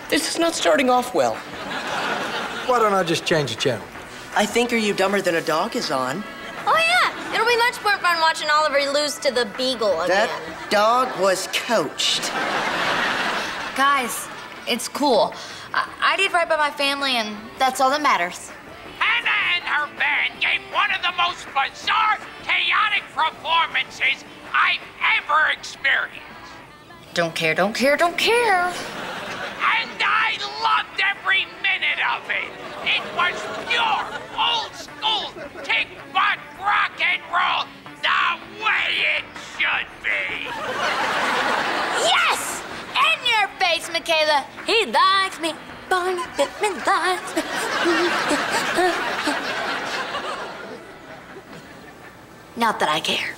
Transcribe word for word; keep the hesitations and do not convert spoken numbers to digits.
This is not starting off well. Why don't I just change the channel? I think Are You Dumber Than a Dog is on. Oh, yeah. It'll be much more fun watching Oliver lose to the beagle again. That dog was coached. Guys, it's cool. I, I did right by my family, and that's all that matters. Hannah and her band gave one of the most bizarre, chaotic performances I've ever experienced. Don't care, don't care, don't care. And I loved every minute of it. It was pure, old-school, tick-butt rock and roll, the way it should be. Yes! In your face, Mikayla. He likes me. Barney Pittman likes me. Not that I care.